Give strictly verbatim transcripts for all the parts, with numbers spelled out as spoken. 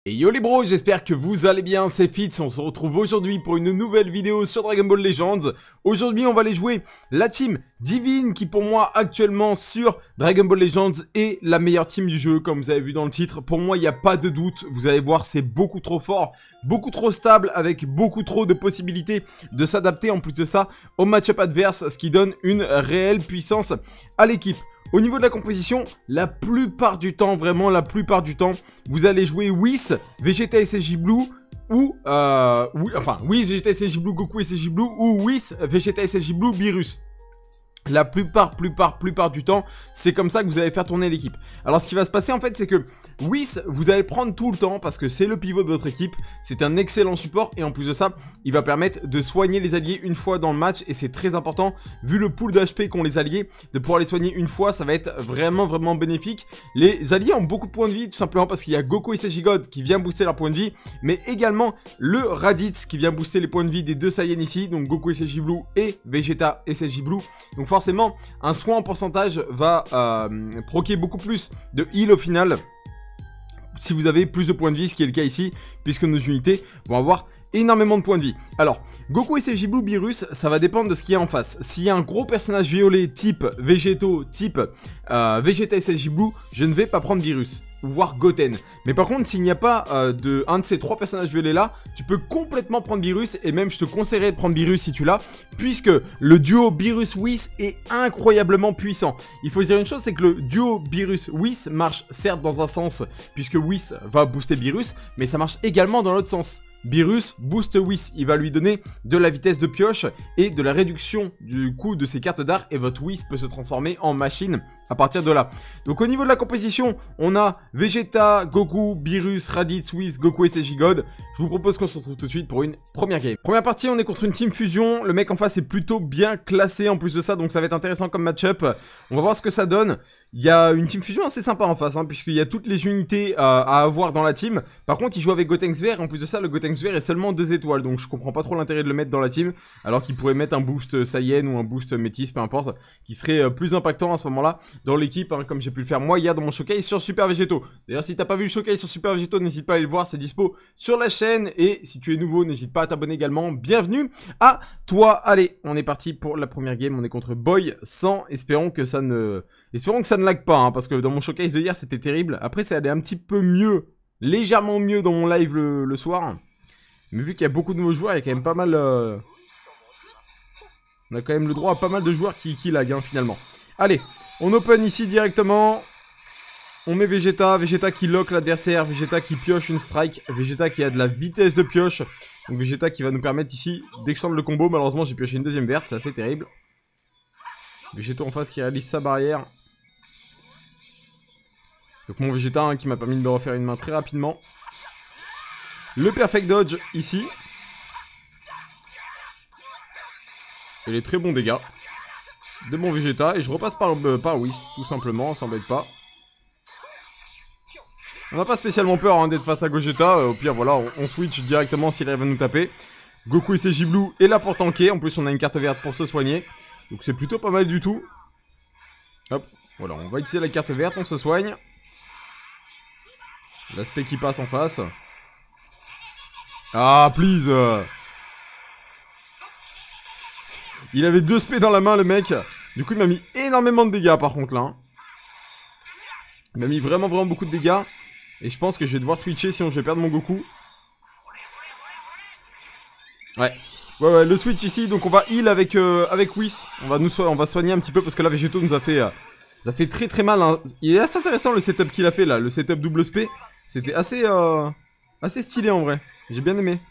Et yo les bros, j'espère que vous allez bien, c'est Fitz, on se retrouve aujourd'hui pour une nouvelle vidéo sur Dragon Ball Legends. Aujourd'hui on va aller jouer la team Divine qui pour moi actuellement sur Dragon Ball Legends est la meilleure team du jeu comme vous avez vu dans le titre. Pour moi il n'y a pas de doute, vous allez voir c'est beaucoup trop fort, beaucoup trop stable avec beaucoup trop de possibilités de s'adapter en plus de ça au match-up adverse, ce qui donne une réelle puissance à l'équipe. Au niveau de la composition, la plupart du temps, vraiment la plupart du temps, vous allez jouer Whis, Vegeta S S J Blue ou, euh, oui, enfin, Whis, Vegeta S S J Blue, Goku S S J Blue ou Whis, Vegeta S S J Blue, Beerus. La plupart, plupart, plupart du temps, c'est comme ça que vous allez faire tourner l'équipe. Alors ce qui va se passer en fait, c'est que Whis, vous allez prendre tout le temps parce que c'est le pivot de votre équipe. C'est un excellent support et en plus de ça, il va permettre de soigner les alliés une fois dans le match. Et c'est très important, vu le pool d'H P qu'ont les alliés, de pouvoir les soigner une fois, ça va être vraiment, vraiment bénéfique. Les alliés ont beaucoup de points de vie, tout simplement parce qu'il y a Goku S S J God qui vient booster leurs points de vie, mais également le Raditz qui vient booster les points de vie des deux Saiyans ici, donc Goku S S J Blue et Vegeta S S J Blue. Donc forcément, un soin en pourcentage va euh, proquer beaucoup plus de heal au final si vous avez plus de points de vie, ce qui est le cas ici, puisque nos unités vont avoir énormément de points de vie. Alors, Goku S S J Blue, Beerus, ça va dépendre de ce qu'il y a en face. S'il y a un gros personnage violet type Végétaux, type euh, Vegeta S S J Blue, je ne vais pas prendre Beerus, ou voir Goten. Mais par contre, s'il n'y a pas euh, de un de ces trois personnages violets là, tu peux complètement prendre Beerus, et même je te conseillerais de prendre Beerus si tu l'as, puisque le duo Beerus-Whis est incroyablement puissant. Il faut se dire une chose, c'est que le duo Beerus-Whis marche certes dans un sens, puisque Whis va booster Beerus, mais ça marche également dans l'autre sens. Beerus boost Whis, il va lui donner de la vitesse de pioche et de la réduction du coût de ses cartes d'art, et votre Whis peut se transformer en machine à partir de là. Donc au niveau de la composition, on a Vegeta, Goku, Beerus, Raditz, Whis, Goku S S J God. Je vous propose qu'on se retrouve tout de suite pour une première game. Première partie, on est contre une team fusion, le mec en face est plutôt bien classé en plus de ça, donc ça va être intéressant comme match-up. On va voir ce que ça donne. Il y a une team fusion assez sympa en face, hein, puisqu'il y a toutes les unités euh, à avoir dans la team. Par contre, il joue avec Gotenks vert, en plus de ça, le Gotenks vert est seulement deux étoiles, donc je comprends pas trop l'intérêt de le mettre dans la team, alors qu'il pourrait mettre un boost Saiyan ou un boost Métis, peu importe, qui serait euh, plus impactant à ce moment-là dans l'équipe, hein, comme j'ai pu le faire moi hier dans mon showcase sur Super Végétaux. D'ailleurs, si t'as pas vu le showcase sur Super Végétaux, n'hésite pas à aller le voir, c'est dispo sur la chaîne, et si tu es nouveau, n'hésite pas à t'abonner également. Bienvenue à toi. Allez, on est parti pour la première game, on est contre Boy cent, espérons que ça ne... Espérons que ça ne lag pas, hein, parce que dans mon showcase de hier, c'était terrible. Après, ça allait un petit peu mieux, légèrement mieux dans mon live le, le soir. Mais vu qu'il y a beaucoup de nouveaux joueurs, il y a quand même pas mal... Euh... On a quand même le droit à pas mal de joueurs qui, qui lag, hein, finalement. Allez, on open ici directement. On met Vegeta, Vegeta qui lock l'adversaire, Vegeta qui pioche une strike, Vegeta qui a de la vitesse de pioche. Donc Vegeta qui va nous permettre ici d'extendre le combo. Malheureusement, j'ai pioché une deuxième verte, c'est assez terrible. Vegeta en face qui réalise sa barrière. Donc mon Vegeta hein, qui m'a permis de me refaire une main très rapidement. Le perfect dodge ici. Et les très bons dégâts de mon Vegeta. Et je repasse par, euh, par Whis, tout simplement, on s'embête pas. On n'a pas spécialement peur hein, d'être face à Gogeta. Euh, au pire, voilà, on, on switch directement s'il arrive à nous taper. Goku S S J Blue est là pour tanker. En plus, on a une carte verte pour se soigner. Donc c'est plutôt pas mal du tout. Hop, voilà, on va utiliser la carte verte, on se soigne. L'aspect qui passe en face. Ah, please. Il avait deux spé dans la main, le mec. Du coup, il m'a mis énormément de dégâts, par contre, là. Hein. Il m'a mis vraiment, vraiment beaucoup de dégâts. Et je pense que je vais devoir switcher, sinon je vais perdre mon Goku. Ouais. Ouais, ouais, le switch ici. Donc, on va heal avec, euh, avec Whis. On va, nous so on va soigner un petit peu, parce que là, Végétaux nous a fait... Euh, ça fait très, très mal. Hein. Il est assez intéressant, le setup qu'il a fait, là. Le setup double spé. C'était assez, euh, assez stylé en vrai. J'ai bien aimé.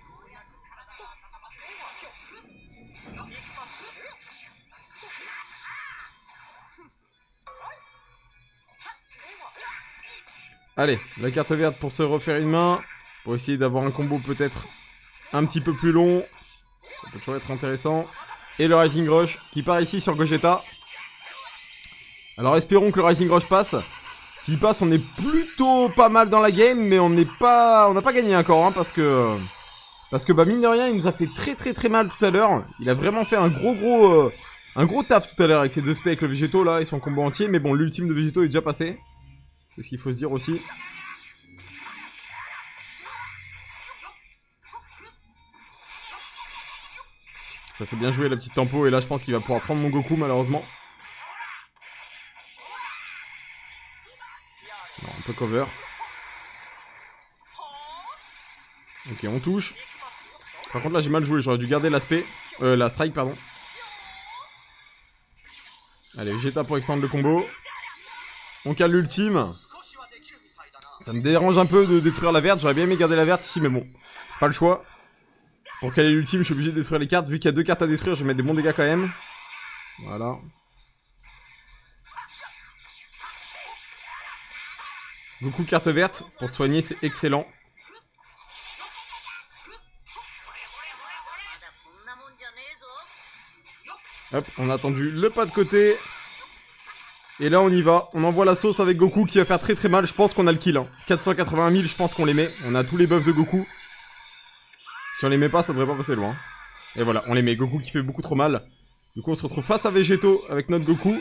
Allez, la carte verte pour se refaire une main. Pour essayer d'avoir un combo peut-être un petit peu plus long. Ça peut toujours être intéressant. Et le Rising Rush qui part ici sur Gogeta. Alors espérons que le Rising Rush passe. S'il passe, on est plutôt pas mal dans la game, mais on n'est pas, on n'a pas gagné encore, hein, parce que, parce que bah mine de rien, il nous a fait très très très mal tout à l'heure. Il a vraiment fait un gros gros, euh, un gros taf tout à l'heure avec ses deux spés avec le Végétaux là et son combo entier. Mais bon, l'ultime de Végétaux est déjà passé. C'est ce qu'il faut se dire aussi. Ça c'est bien joué la petite tempo. Et là je pense qu'il va pouvoir prendre mon Goku malheureusement. Non, on peut cover. Ok, on touche. Par contre là j'ai mal joué, j'aurais dû garder l'aspect. Euh, la strike pardon. Allez, Vegeta pour extendre le combo. On cale l'ultime. Ça me dérange un peu de détruire la verte, j'aurais bien aimé garder la verte ici mais bon. Pas le choix. Pour caler l'ultime, je suis obligé de détruire les cartes. Vu qu'il y a deux cartes à détruire, je vais mettre des bons dégâts quand même. Voilà. Goku carte verte. Pour soigner, c'est excellent. Hop, on a attendu le pas de côté. Et là, on y va. On envoie la sauce avec Goku qui va faire très très mal. Je pense qu'on a le kill. Hein. quatre cent quatre-vingt mille, je pense qu'on les met. On a tous les buffs de Goku. Si on les met pas, ça devrait pas passer loin. Et voilà, on les met. Goku qui fait beaucoup trop mal. Du coup, on se retrouve face à Végéto avec notre Goku.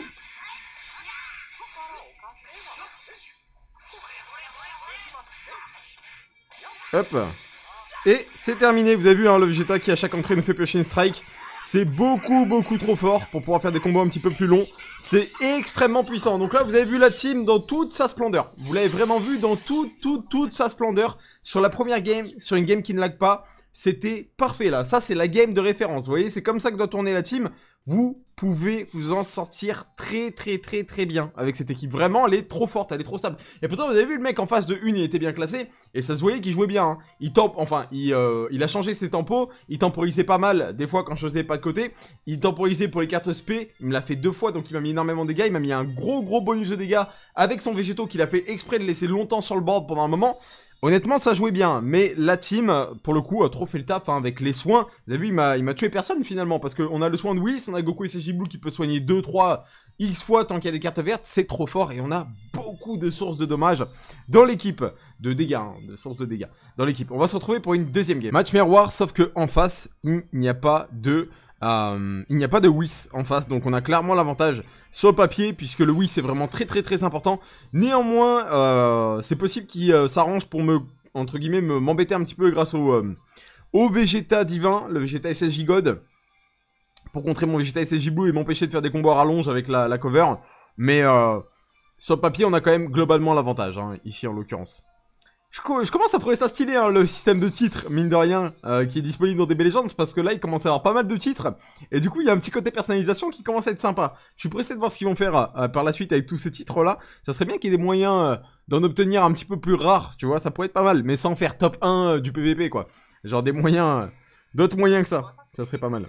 Hop. Et c'est terminé. Vous avez vu, hein, le Vegeta qui à chaque entrée nous fait piocher une strike. C'est beaucoup, beaucoup trop fort pour pouvoir faire des combos un petit peu plus longs. C'est extrêmement puissant. Donc là, vous avez vu la team dans toute sa splendeur. Vous l'avez vraiment vu dans toute, toute, toute sa splendeur. Sur la première game, sur une game qui ne lag pas. C'était parfait là. Ça, c'est la game de référence. Vous voyez, c'est comme ça que doit tourner la team. Vous pouvez vous en sortir très, très, très, très bien avec cette équipe. Vraiment, elle est trop forte, elle est trop stable. Et pourtant, vous avez vu, le mec en face de une, il était bien classé. Et ça se voyait qu'il jouait bien. Hein. Il temp... Enfin, il, euh, il a changé ses tempos. Il temporisait pas mal, des fois, quand je faisais pas de côté. Il temporisait pour les cartes spé. Il me l'a fait deux fois, donc il m'a mis énormément de dégâts. Il m'a mis un gros, gros bonus de dégâts avec son Végéto qu'il a fait exprès de laisser longtemps sur le board pendant un moment. Honnêtement, ça jouait bien, mais la team, pour le coup, a trop fait le taf hein, avec les soins. Vous avez vu, il m'a tué personne finalement, parce qu'on a le soin de Whis, on a Goku et S J Blue qui peut soigner deux trois X fois tant qu'il y a des cartes vertes, c'est trop fort, et on a beaucoup de sources de dommages dans l'équipe, de dégâts, hein, de sources de dégâts dans l'équipe. On va se retrouver pour une deuxième game. Match miroir, sauf que en face, il n'y a pas de... Euh, il n'y a pas de Whis en face, donc on a clairement l'avantage sur le papier, puisque le Whis est vraiment très très très important. Néanmoins, euh, c'est possible qu'il euh, s'arrange pour me, entre guillemets, m'embêter un petit peu grâce au, euh, au Vegeta divin, le Vegeta S S J God, pour contrer mon Vegeta S S J Blue et m'empêcher de faire des combos à rallonge avec la, la cover. Mais euh, sur le papier, on a quand même globalement l'avantage, hein, ici en l'occurrence. Je, je commence à trouver ça stylé, hein, le système de titres, mine de rien, euh, qui est disponible dans D B Legends, parce que là, il commence à y avoir pas mal de titres, et du coup, il y a un petit côté personnalisation qui commence à être sympa. Je suis pressé de voir ce qu'ils vont faire euh, par la suite avec tous ces titres-là. Ça serait bien qu'il y ait des moyens euh, d'en obtenir un petit peu plus rares, tu vois, ça pourrait être pas mal, mais sans faire top un euh, du P V P, quoi. Genre des moyens, euh, d'autres moyens que ça, ça serait pas mal.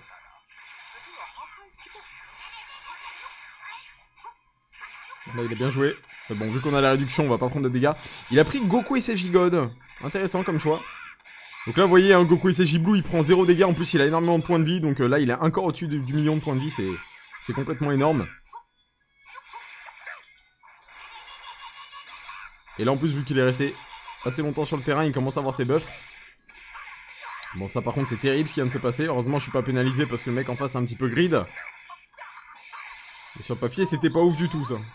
Là, il a bien joué. Mais bon, vu qu'on a la réduction, on va pas prendre de dégâts. Il a pris Goku S S J God. Intéressant comme choix. Donc là, vous voyez, un hein, Goku S S J Blue, il prend zéro dégâts. En plus, il a énormément de points de vie. Donc euh, là, il est encore au-dessus du, du million de points de vie. C'est complètement énorme. Et là, en plus, vu qu'il est resté assez longtemps sur le terrain, il commence à avoir ses buffs. Bon, ça, par contre, c'est terrible ce qui vient de se passer. Heureusement, je suis pas pénalisé parce que le mec en face est un petit peu grid. Et sur le papier, c'était pas ouf du tout, ça.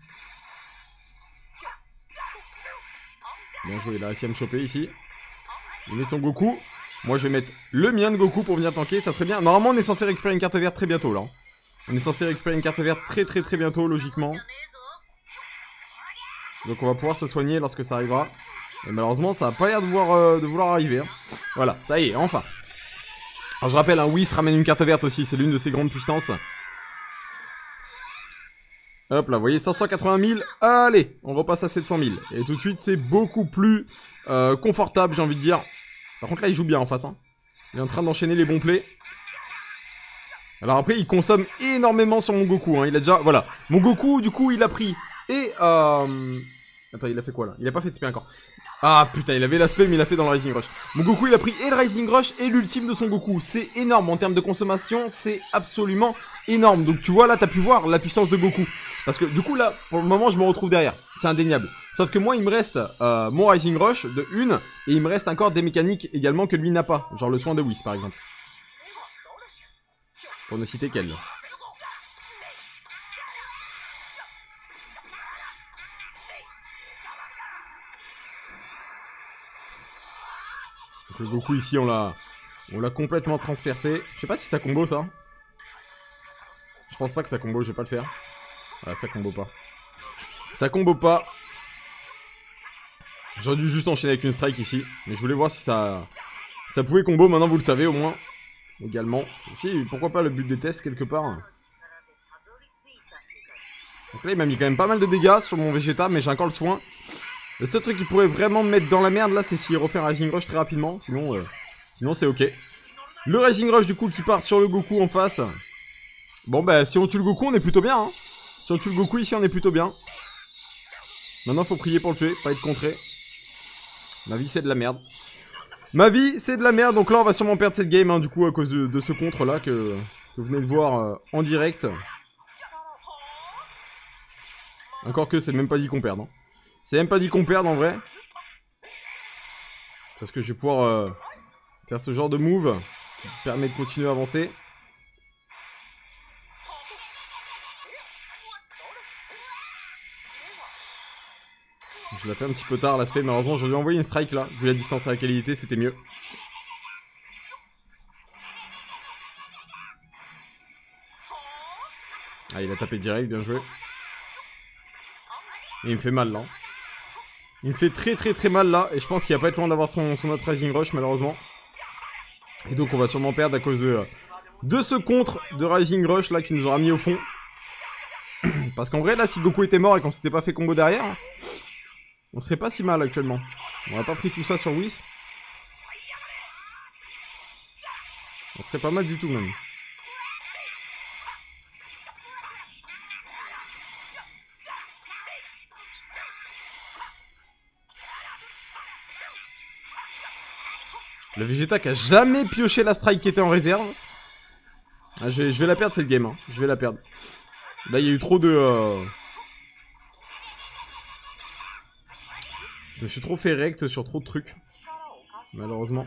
Bien joué, il a réussi à me choper ici. Il met son Goku. Moi, je vais mettre le mien de Goku pour venir tanker. Ça serait bien. Normalement, on est censé récupérer une carte verte très bientôt, là. On est censé récupérer une carte verte très très très bientôt, logiquement. Donc, on va pouvoir se soigner lorsque ça arrivera. Et malheureusement, ça n'a pas l'air de, euh, de vouloir arriver. Hein. Voilà, ça y est, enfin. Alors, je rappelle, un hein, Whis ramène une carte verte aussi. C'est l'une de ses grandes puissances. Hop là, vous voyez, cinq cent quatre-vingt mille, allez, on repasse à sept cent mille. Et tout de suite, c'est beaucoup plus euh, confortable, j'ai envie de dire. Par contre, là, il joue bien en face. Hein. Il est en train d'enchaîner les bons plays. Alors après, il consomme énormément sur mon Goku. Hein. Il a déjà, voilà. Mon Goku, du coup, il a pris. Et, euh... Attends, il a fait quoi, là? Il a pas fait de spé encore. Ah, putain, il avait l'aspect, mais il a fait dans le Rising Rush. Mon Goku, il a pris et le Rising Rush et l'ultime de son Goku. C'est énorme en termes de consommation, c'est absolument énorme. Donc, tu vois, là, t'as pu voir la puissance de Goku. Parce que, du coup, là, pour le moment, je me retrouve derrière. C'est indéniable. Sauf que moi, il me reste euh, mon Rising Rush de une, et il me reste encore des mécaniques également que lui n'a pas. Genre le soin de Whis, par exemple. Pour ne citer qu'elle. Le Goku ici, on l'a On l'a complètement transpercé. Je sais pas si ça combo ça. Je pense pas que ça combo, je vais pas le faire. Ah, ça combo pas. Ça combo pas. J'aurais dû juste enchaîner avec une strike ici. Mais je voulais voir si ça... Ça pouvait combo, maintenant vous le savez au moins. Également. Si, pourquoi pas le but des tests quelque part. Donc là il m'a mis quand même pas mal de dégâts sur mon Vegeta, mais j'ai encore le soin. Le seul truc qui pourrait vraiment me mettre dans la merde là, c'est s'il refait un Rising Rush très rapidement. Sinon, euh, sinon c'est ok. Le Rising Rush du coup qui part sur le Goku en face. Bon bah si on tue le Goku on est plutôt bien hein. Si on tue le Goku ici on est plutôt bien. Maintenant faut prier pour le tuer, pas être contré. Ma vie c'est de la merde. Ma vie c'est de la merde, donc là on va sûrement perdre cette game hein, du coup à cause de, de ce contre là que, que vous venez de voir euh, en direct. Encore que c'est même pas dit qu'on perde. Hein. C'est même pas dit qu'on perde en vrai. Parce que je vais pouvoir euh, faire ce genre de move qui permet de continuer à avancer. Je l'ai fait un petit peu tard l'aspect, malheureusement j'aurais dû envoyer une strike là. Vu la distance à laquelle il était, c'était mieux. Ah il a tapé direct, bien joué. Et il me fait mal là. Il me fait très très très mal là. Et je pense qu'il va pas être loin d'avoir son, son autre Rising Rush malheureusement. Et donc on va sûrement perdre à cause de, de ce contre de Rising Rush là qui nous aura mis au fond. Parce qu'en vrai là si Goku était mort et qu'on s'était pas fait combo derrière, on serait pas si mal actuellement. On a pas pris tout ça sur Whis. On serait pas mal du tout même. Le Vegeta qui a jamais pioché la strike qui était en réserve. Ah, je, vais, je vais la perdre cette game. Hein. Je vais la perdre. Là, il y a eu trop de... Euh... Je me suis trop fait rect sur trop de trucs. Malheureusement.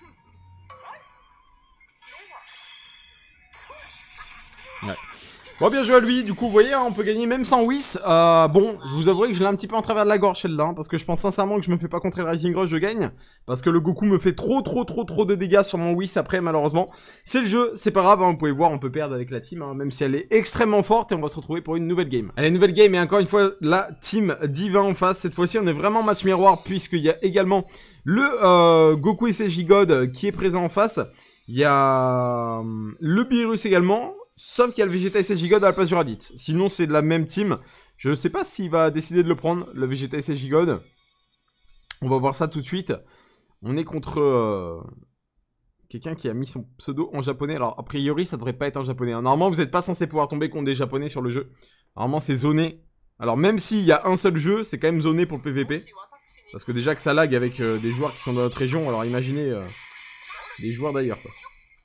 Ouais. Bon, bien joué à lui, du coup, vous voyez, hein, on peut gagner même sans Whis. Euh, bon, je vous avouerai que je l'ai un petit peu en travers de la gorge celle-là, hein, parce que je pense sincèrement que je me fais pas contrer le Rising Rush, je gagne. Parce que le Goku me fait trop, trop, trop, trop de dégâts sur mon Whis après, malheureusement. C'est le jeu, c'est pas grave, hein, vous pouvez voir, on peut perdre avec la team, hein, même si elle est extrêmement forte, et on va se retrouver pour une nouvelle game. Allez, nouvelle game, et encore une fois, la team Divin en face. Cette fois-ci, on est vraiment match miroir, puisqu'il y a également le euh, Goku et ses Gigod qui est présent en face. Il y a euh, le Beerus également. Sauf qu'il y a le Vegeta S S J God à la place du Raditz. Sinon, c'est de la même team. Je ne sais pas s'il va décider de le prendre, le Vegeta S S J God. On va voir ça tout de suite. On est contre euh, quelqu'un qui a mis son pseudo en japonais. Alors, a priori, ça devrait pas être en japonais. Normalement, vous n'êtes pas censé pouvoir tomber contre des japonais sur le jeu. Normalement, c'est zoné. Alors, même s'il y a un seul jeu, c'est quand même zoné pour le P V P. Parce que déjà que ça lag avec euh, des joueurs qui sont dans notre région. Alors, imaginez euh, des joueurs d'ailleurs, quoi.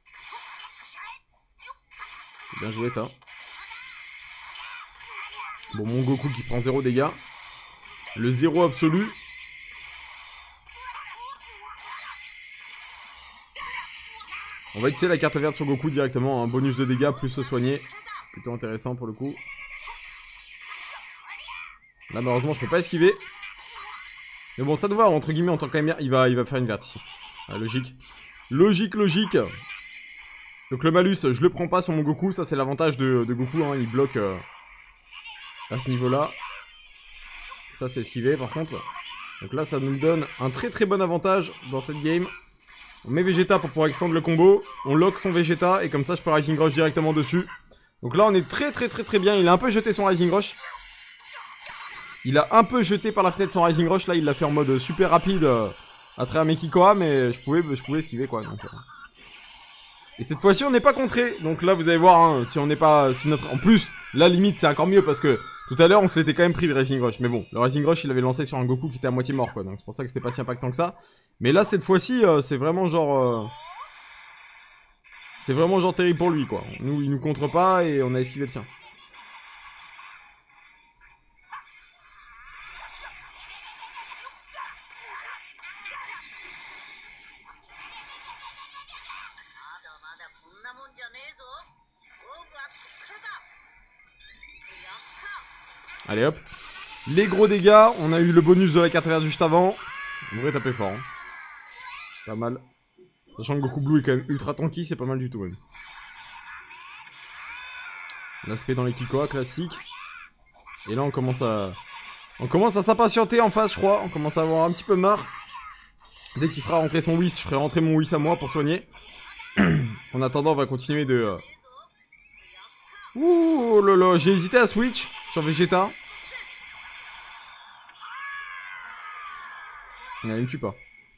Bien joué ça. Bon, mon Goku qui prend zéro dégâts. Le zéro absolu. On va utiliser la carte verte sur Goku directement. Un bonus de dégâts plus se soigner. Plutôt intéressant pour le coup. Là malheureusement je peux pas esquiver. Mais bon ça doit entre guillemets en tant qu'A M R. Il va, il va faire une verte ici. Ah, logique. Logique, logique. Donc le malus, je le prends pas sur mon Goku, ça c'est l'avantage de, de Goku, hein, il bloque euh, à ce niveau-là. Ça c'est esquivé par contre. Donc là ça nous donne un très très bon avantage dans cette game. On met Vegeta pour pouvoir extendre le combo, on lock son Vegeta et comme ça je peux Rising Rush directement dessus. Donc là on est très très très très bien, il a un peu jeté son Rising Rush. Il a un peu jeté par la fenêtre son Rising Rush, là il l'a fait en mode super rapide euh, à travers mes Kikoa, mais je pouvais, je pouvais esquiver quoi. Donc, euh... Et cette fois-ci on n'est pas contré. Donc là vous allez voir hein, si on n'est pas si notre... En plus la limite c'est encore mieux parce que tout à l'heure on s'était quand même pris le Rising Rush. Mais bon le Rising Rush il avait lancé sur un Goku qui était à moitié mort quoi. Donc c'est pour ça que c'était pas si impactant que ça. Mais là cette fois-ci euh, c'est vraiment genre euh... C'est vraiment genre terrible pour lui quoi. Nous il nous contre pas et on a esquivé le sien. Allez hop. Les gros dégâts. On a eu le bonus de la carte verte juste avant. On devrait taper fort. Hein. Pas mal. Sachant que Goku Blue est quand même ultra tanky, c'est pas mal du tout même. L'aspect dans les Kikoa, classique. Et là on commence à... On commence à s'impatienter en face, je crois. On commence à avoir un petit peu marre. Dès qu'il fera rentrer son Whis, je ferai rentrer mon Whis à moi pour soigner. En attendant, on va continuer de... Euh... Ouh là là, j'ai hésité à switch sur Vegeta. Non, il me tue pas.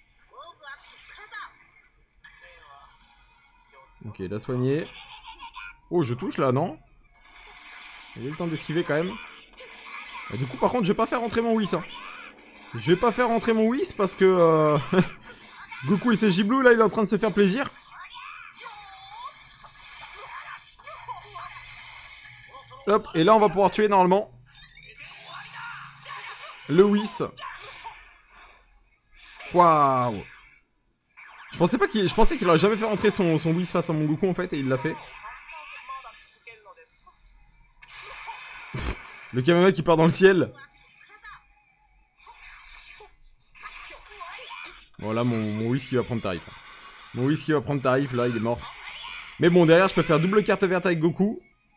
Ok, il a soigné. Oh, je touche là, non? Il a eu le temps d'esquiver quand même. Et du coup, par contre, je vais pas faire rentrer mon Whis. Hein. Je vais pas faire rentrer mon Whis parce que... Euh... Goku et ses J-Blue, là, il est en train de se faire plaisir. Hop, et là, on va pouvoir tuer normalement. Le Whis. Waouh. Je pensais pas qu'il... Je pensais qu'il aurait jamais fait rentrer son, son Whis face à mon Goku, en fait, et il l'a fait. Le Kamehame qui part dans le ciel. Voilà mon, mon Whis qui va prendre tarif. Mon Whis qui va prendre tarif, là il est mort. Mais bon, derrière je peux faire double carte verte avec Goku.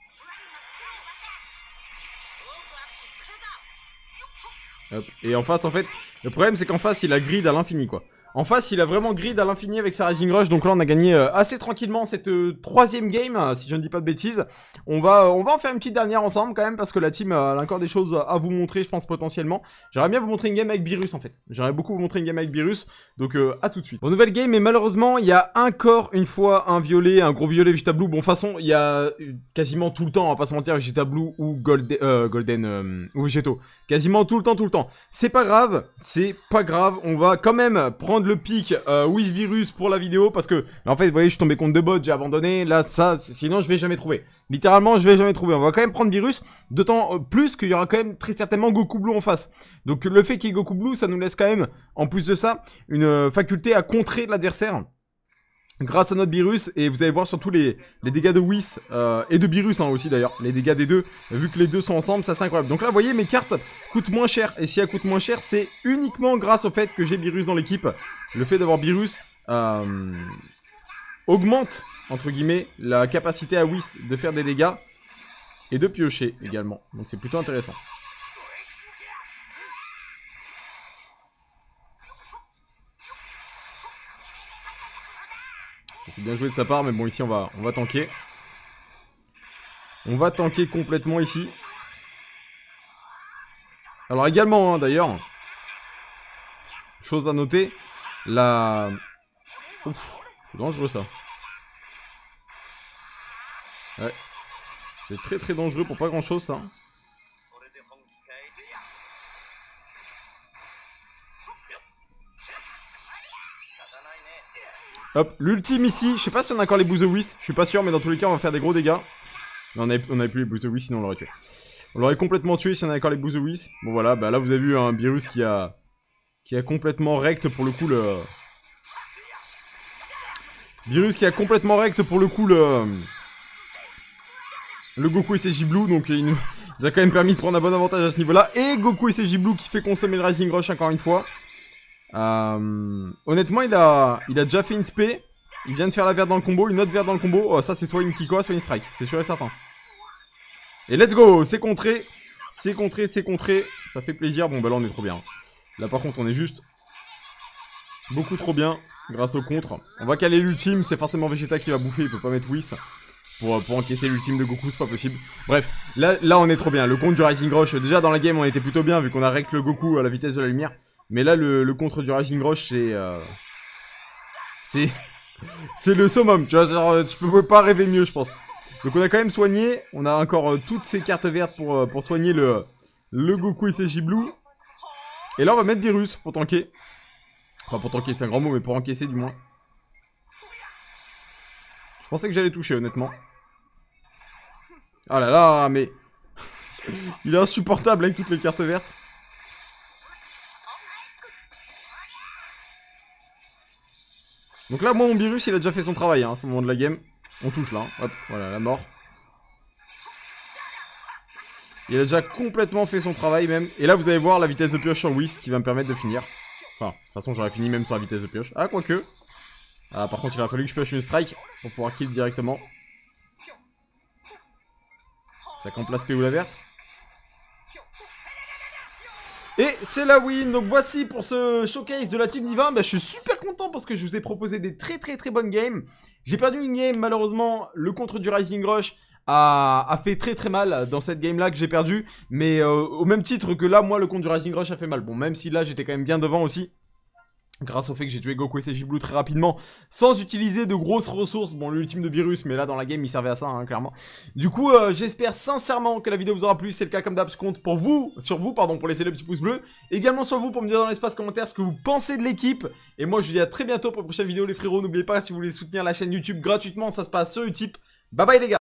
Hop. Et en face en fait, le problème c'est qu'en face il a grid à l'infini quoi. En face, il a vraiment grid à l'infini avec sa Rising Rush. Donc là, on a gagné euh, assez tranquillement cette euh, troisième game, si je ne dis pas de bêtises. On va, on va en faire une petite dernière ensemble quand même, parce que la team euh, a encore des choses à, à vous montrer, je pense, potentiellement. J'aimerais bien vous montrer une game avec Beerus, en fait. J'aimerais beaucoup vous montrer une game avec Beerus. Donc, euh, à tout de suite. Bon, nouvelle game, mais malheureusement, il y a encore une fois un violet, un gros violet Vegeta Blue. Bon, de toute façon, il y a quasiment tout le temps, on va pas se mentir, Vegeta Blue ou Golden, euh, Golden euh, ou Vegeto. Quasiment tout le temps, tout le temps. C'est pas grave, c'est pas grave. On va quand même prendre le pic euh, with Beerus pour la vidéo parce que là, en fait vous voyez je suis tombé contre deux bots, j'ai abandonné. Là ça sinon je vais jamais trouver. Littéralement je vais jamais trouver. On va quand même prendre Beerus, d'autant euh, plus qu'il y aura quand même très certainement Goku Blue en face. Donc le fait qu'il y ait Goku Blue ça nous laisse quand même en plus de ça une euh, faculté à contrer l'adversaire grâce à notre Beerus, et vous allez voir surtout les, les dégâts de Whis, euh, et de Beerus hein, aussi d'ailleurs, les dégâts des deux, vu que les deux sont ensemble, ça c'est incroyable. Donc là vous voyez mes cartes coûtent moins cher, et si elles coûtent moins cher c'est uniquement grâce au fait que j'ai Beerus dans l'équipe. Le fait d'avoir Beerus euh, augmente, entre guillemets, la capacité à Whis de faire des dégâts, et de piocher également, donc c'est plutôt intéressant. C'est bien joué de sa part, mais bon, ici, on va, on va tanker. On va tanker complètement ici. Alors, également, hein, d'ailleurs, chose à noter, la... Ouf, c'est dangereux, ça. Ouais. C'est très, très dangereux pour pas grand-chose, ça. Hop, l'ultime ici, je sais pas si on a encore les boosts de Whis, je suis pas sûr, mais dans tous les cas on va faire des gros dégâts. Mais on avait, on avait plus les boosts de Whis, sinon on l'aurait tué. On l'aurait complètement tué si on avait encore les boosts de Whis. Bon voilà, bah là vous avez vu un Beerus qui a qui a complètement rect pour le coup le... Beerus qui a complètement rect pour le coup le... Le Goku et ses J-Blue, donc il nous a quand même permis de prendre un bon avantage à ce niveau-là. Et Goku et ses J-Blue qui fait consommer le Rising Rush encore une fois. Euh, honnêtement il a, il a déjà fait une spé. Il vient de faire la verte dans le combo, une autre verte dans le combo. Oh, ça c'est soit une Kikoa soit une strike, c'est sûr et certain. Et let's go, c'est contré. C'est contré, c'est contré. Ça fait plaisir, bon bah là on est trop bien. Là par contre on est juste beaucoup trop bien grâce au contre. On va caler l'ultime, c'est forcément Vegeta qui va bouffer, il peut pas mettre Whis. Pour, pour encaisser l'ultime de Goku, c'est pas possible. Bref, là, là on est trop bien. Le contre du Rising Rush, déjà dans la game on était plutôt bien vu qu'on a rect le Goku à la vitesse de la lumière. Mais là, le, le contre du Rising Rush, c'est... Euh... C'est... C'est le summum, tu vois, genre, tu peux pas rêver mieux, je pense. Donc on a quand même soigné, on a encore euh, toutes ces cartes vertes pour, euh, pour soigner le, le Goku et ses J-Blue. Et là, on va mettre Beerus pour tanker. Enfin, pour tanker, c'est un grand mot, mais pour encaisser, du moins. Je pensais que j'allais toucher, honnêtement. Ah là là, mais... Il est insupportable avec toutes les cartes vertes. Donc là, moi, mon Beerus, il a déjà fait son travail, hein, à ce moment de la game. On touche, là. Hein. Hop, voilà, la mort. Il a déjà complètement fait son travail, même. Et là, vous allez voir la vitesse de pioche sur Whis, qui va me permettre de finir. Enfin, de toute façon, j'aurais fini même sans la vitesse de pioche. Ah, quoique. Ah, par contre, il a fallu que je pioche une strike pour pouvoir kill directement. Ça qu'on place P O la verte. Et c'est la win, donc voici pour ce showcase de la team Nivin. Bah, je suis super content parce que je vous ai proposé des très très très bonnes games. J'ai perdu une game, malheureusement, le contre du Rising Rush a, a fait très très mal dans cette game là que j'ai perdu. Mais euh, au même titre que là, moi le contre du Rising Rush a fait mal. Bon, même si là j'étais quand même bien devant aussi. Grâce au fait que j'ai tué Goku et S J Blue très rapidement, sans utiliser de grosses ressources. Bon, l'ultime de Beerus, mais là dans la game il servait à ça, hein, clairement. Du coup, euh, j'espère sincèrement que la vidéo vous aura plu. C'est le cas comme d'hab, je compte pour vous, sur vous, pardon, pour laisser le petit pouce bleu. Également sur vous pour me dire dans l'espace commentaire ce que vous pensez de l'équipe. Et moi je vous dis à très bientôt pour une prochaine vidéo les frérots. N'oubliez pas, si vous voulez soutenir la chaîne YouTube gratuitement, ça se passe sur Utip. Bye bye les gars.